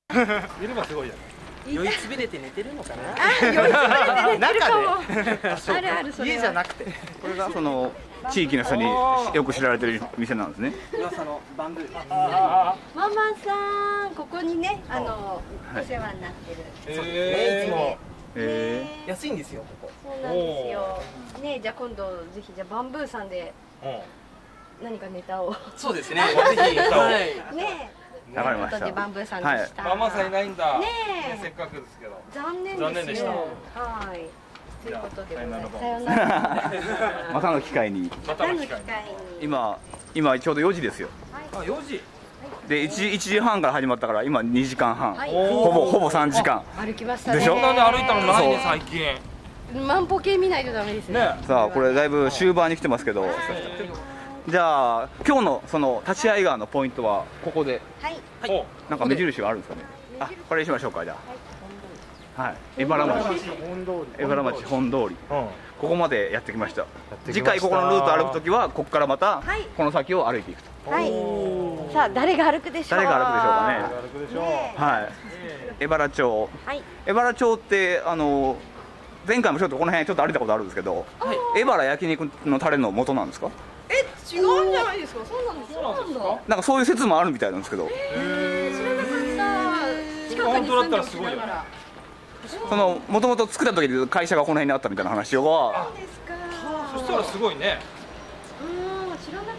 いればすごいや。 酔いつぶれて寝てるのかな。 酔いつぶれて寝てるかも。あるある、それは。 家じゃなくて。 これがその地域の人によく知られてる店なんですね。 噂のバンブー。 ママさん、ここにね、お世話になってる。 そうですね、いつも。安いんですよ、ここ。 そうなんですよ。ね、じゃあ今度ぜひじゃあバンブーさんで何かネタを。 そうですね。ぜひネタを。 ね。 わかりました。 バンブーさんでした。 ママさんいないんだ。 ねえ、 せっかくですけど。 残念ですよ。はい。ということでございます。さよなら。 またの機会に。 またの機会に。 今ちょうど4時ですよ。 あ、4時。 で1時半から始まったから今2時間半。ほぼ3時間。 歩きましたね。 でしょ。 そんなに歩いたのないね最近。 万歩計見ないとダメですね。 さあこれだいぶ終盤に来てますけど。じゃあ今日のその立会川のポイントはここで、なんか目印があるんですかね。あ、これにしましょうか。じゃあ、はい、江原町本通り、ここまでやってきました。次回ここのルート歩くときはここからまたこの先を歩いていくと。 はい。さあ誰が歩くでしょう。 誰が歩くでしょうかね。はい。江原町。江原町って前回もちょっとこの辺ちょっと歩いたことあるんですけど、江原焼肉のタレの元なんですか。 違うんじゃないですか。そうなんです。そうなんだ。 なんかそういう説もあるみたいなんですけど。 知らなかった。近くに住んでおきながら。 そのもともと作った時に会社がこの辺にあったみたいな話は。 そうですか。 そしたらすごいね。 知らなかった。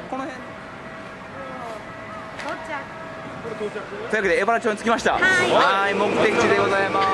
この辺。 到着。 というわけで江原町に着きました。はい、目的地でございます。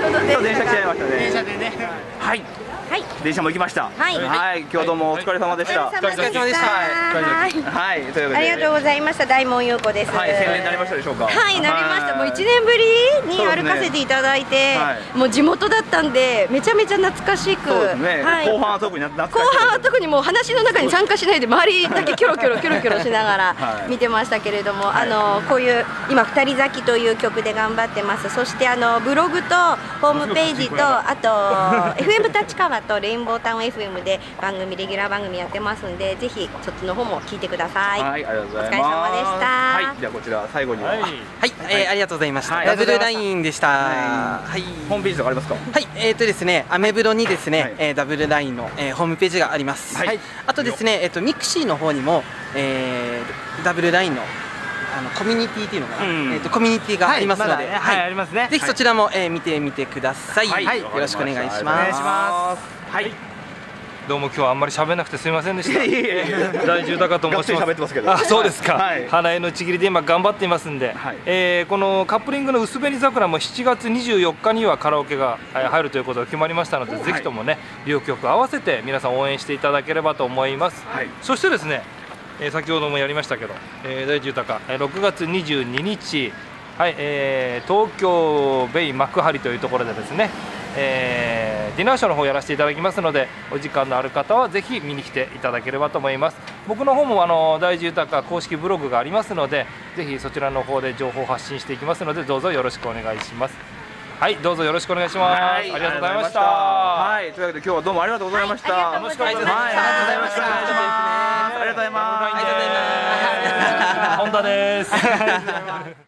ちょっと電車来ちゃいましたね。 電車でね。 はい。電車も行きました。はい、今日はどうもお疲れ様でした。 お疲れ様でした。 はい、というわけでありがとうございました。大門優子です。 はい、宣伝になりましたでしょうか。 はい、なりました。もう1年ぶりに歩かせていただいて、もう地元だったんでめちゃめちゃ懐かしく。 そうですね。後半は特に懐かしい。 後半は特にもう話の中に参加しないで周りだけキョロキョロしながら見てましたけれども、こういう今二人咲きという曲で頑張ってます。そしてブログとホームページとあと FM 立川とレインボータウンFM でレギュラー番組やってますんで、ぜひそっちの方も聞いてください。 はい、ありがとうございます。 お疲れ様でした。 はい、じゃあこちら最後には、はい、 ありがとうございました。ダブルラインでした。はい。 ホームページとかありますか？ はい、ですね、アメブロにですね、ダブルラインのホームページがあります。はい。あとですね、ミクシーの方にもダブルラインのコミュニティっていうのかな、コミュニティがありますので、 ありますね。 ぜひそちらも見てみてください。よろしくお願いします。 はい。どうも今日はあんまり喋らなくてすみませんでした。大住高と申します。あ、そうですか。花江のちぎりで今頑張っていますんで、このカップリングの薄紅桜も7月24日にはカラオケが入るということが決まりましたので、ぜひともね両曲合わせて皆さん応援していただければと思います。そしてですね、先ほどもやりましたけど、大住高6月22日、東京ベイ幕張というところでですね、ディナーショーの方やらせていただきますので、お時間のある方はぜひ見に来ていただければと思います。僕の方も大住高公式ブログがありますので、ぜひそちらの方で情報を発信していきますので、どうぞよろしくお願いします。はい、どうぞよろしくお願いします。ありがとうございました。はい、 というわけで今日はどうもありがとうございました。 楽しかったです。ありがとうございました。 ありがとうございます。 本田です。